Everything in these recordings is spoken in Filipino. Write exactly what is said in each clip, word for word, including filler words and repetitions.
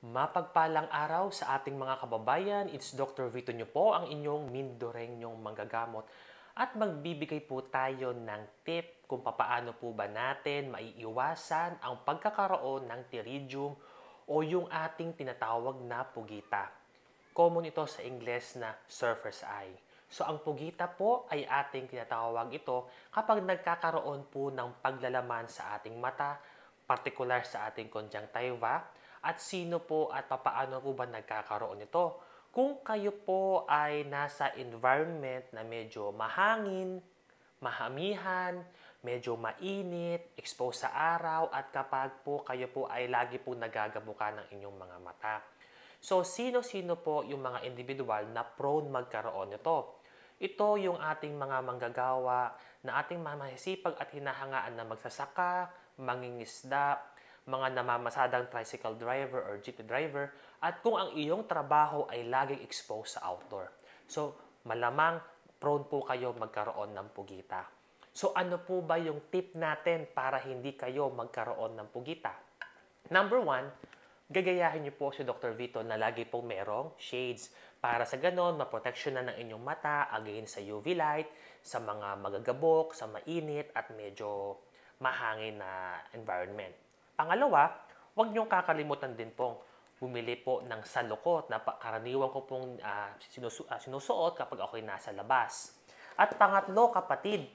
Mapagpalang araw sa ating mga kababayan. It's Doctor Vito nyo po, ang inyong mindorenyong manggagamot. At magbibigay po tayo ng tip kung papaano po ba natin maiiwasan ang pagkakaroon ng pterygium o yung ating tinatawag na pugita. Common ito sa Ingles na surfer's eye. So ang pugita po ay ating tinatawag ito kapag nagkakaroon po ng paglalaman sa ating mata, partikular sa ating conjunctiva, at sino po at papaano po ba nagkakaroon nito. Kung kayo po ay nasa environment na medyo mahangin, mahamihan, medyo mainit, exposed sa araw, at kapag po kayo po ay lagi po nagagabuka ng inyong mga mata. So, sino-sino po yung mga individual na prone magkaroon nito? Ito yung ating mga manggagawa na ating mamasipag at hinahangaan na magsasaka, mangingisda, mga namamasadang tricycle driver or jeepney driver, at kung ang iyong trabaho ay laging exposed sa outdoor. So, malamang prone po kayo magkaroon ng pugita. So, ano po ba yung tip natin para hindi kayo magkaroon ng pugita? Number one, gagayahin niyo po si Doctor Vito na lagi pong merong shades para sa ganon, maproteksyonan ng inyong mata against sa U V light, sa mga magagabok, sa mainit at medyo mahangin na environment. Pangalawa, huwag niyong kakalimutan din pong bumili po ng salukot na karaniwan ko pong uh, sinusu uh, sinusuot kapag ako'y nasa labas. At pangatlo, kapatid,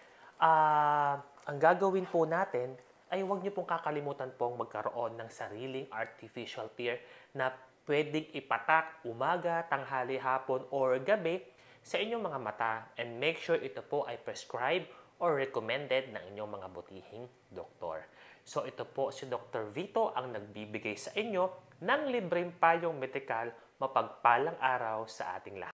uh, ang gagawin po natin ay huwag niyo pong kakalimutan pong magkaroon ng sariling artificial tear na pwedeng ipatak umaga, tanghali, hapon, or gabi sa inyong mga mata, and make sure ito po ay prescribed or recommended ng inyong mga butihing doktor. So ito po si Doctor Vito ang nagbibigay sa inyo ng libreng payong medikal. Mapagpalang araw sa ating lahat.